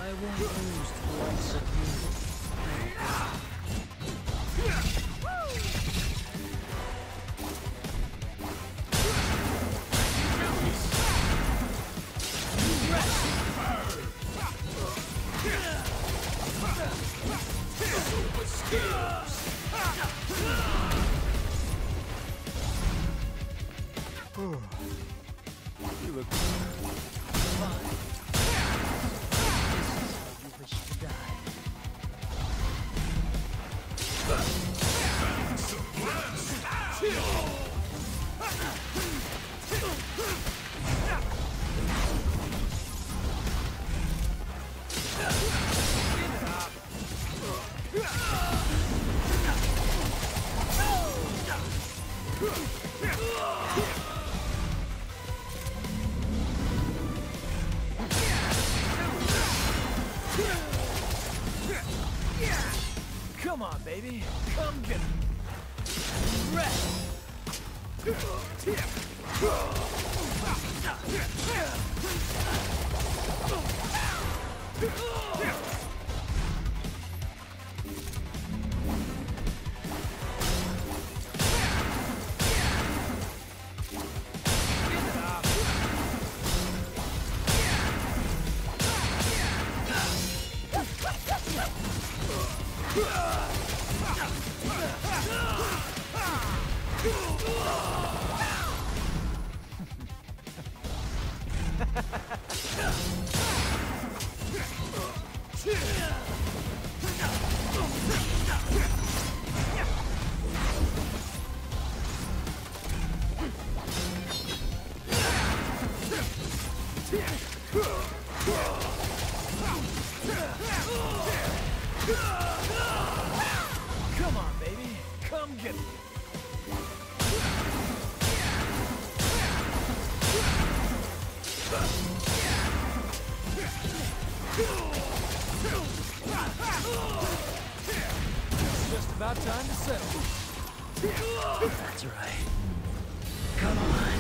I won't lose to the likes of you look fine. This is how you wish to die. Come on, baby. Come get me. Rest. Come on, baby. Come get me. It's just about time to settle. That's right. Come on.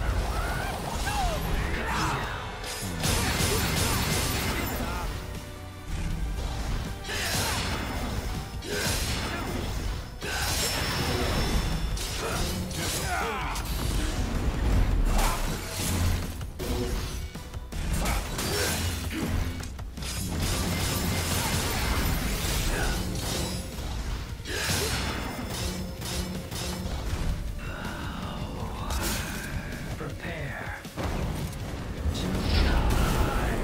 Prepare to die.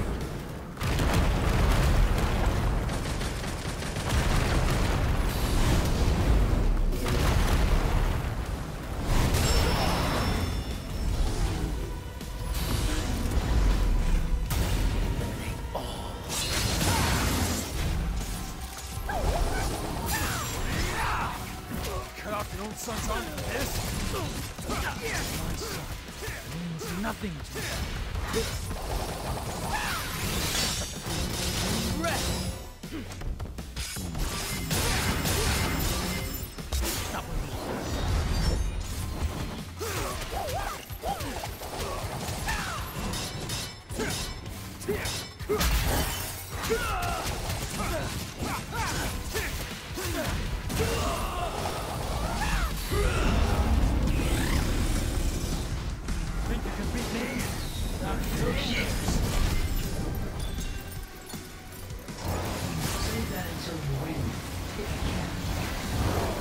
Cut off your own son's arm for this? My son means nothing to me. Rest! Stop with me. Think you can beat me? Not your years. Save that until you win, if you can.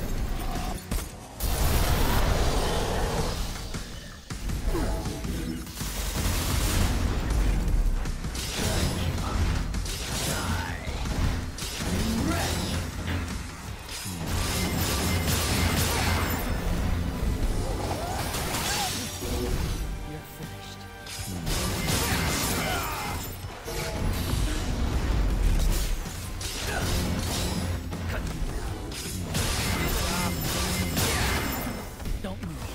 You're finished. Cut me now. Don't move.